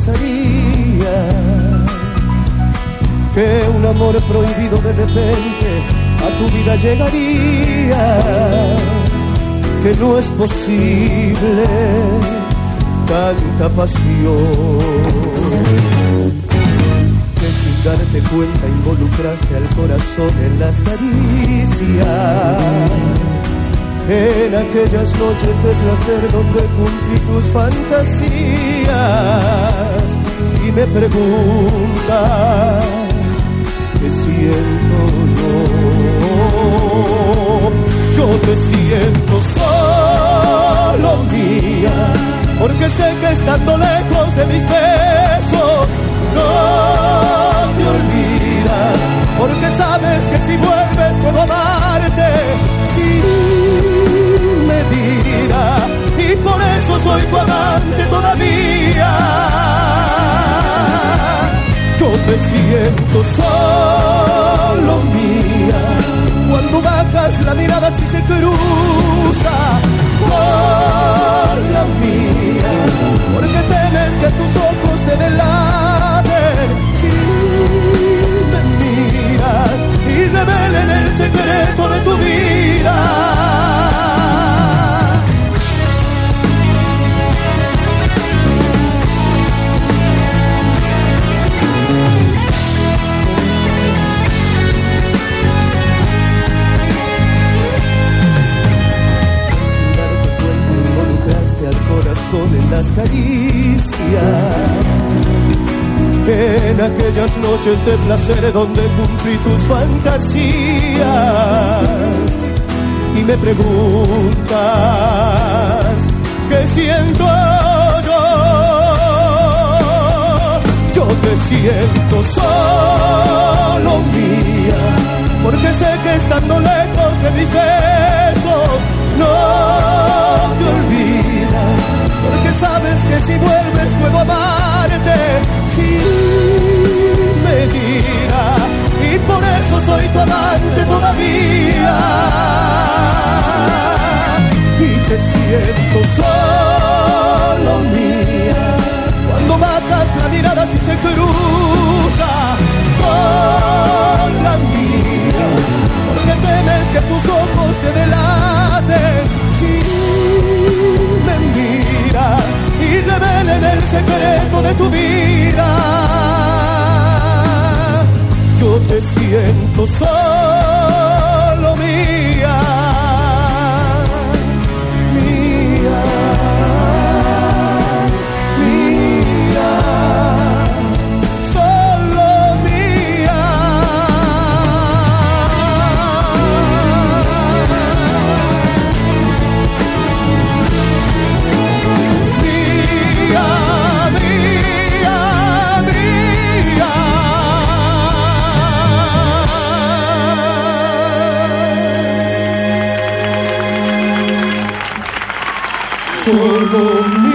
pensaría que un amor prohibido de repente a tu vida llegaría, que no es posible tanta pasión, que sin darte cuenta involucraste al corazón en las caricias, en aquellas noches de placer donde cumplí tus fantasías, y me preguntas ¿qué siento yo? Yo te siento solo mía, porque sé que estando lejos de mis besos no te olvidas, porque sabes que si vuelves puedo amarte sin medida, y por eso soy tu amante todavía. Yo te siento solo mía, cuando bajas la mirada si se cruza con la mía, porque temes que tus ojos te delaten si me miras y revelen el secreto de tu vida. En las caricias, en aquellas noches de placer donde cumplí tus fantasías, y me preguntas ¿qué siento yo? Yo te siento solo mía, porque sé que estando lejos de mis besos no te olvidas, porque sabes que si vuelves puedo amarte sin medida, y por eso soy tu amante todavía. Y te siento solo mía, cuando bajas la mirada si se cruza con la mía, porque temes que tus ojos te delaten si me miras y revelen el secreto de tu vida. Yo te siento solo mía, mía, mía, solo mía. Solo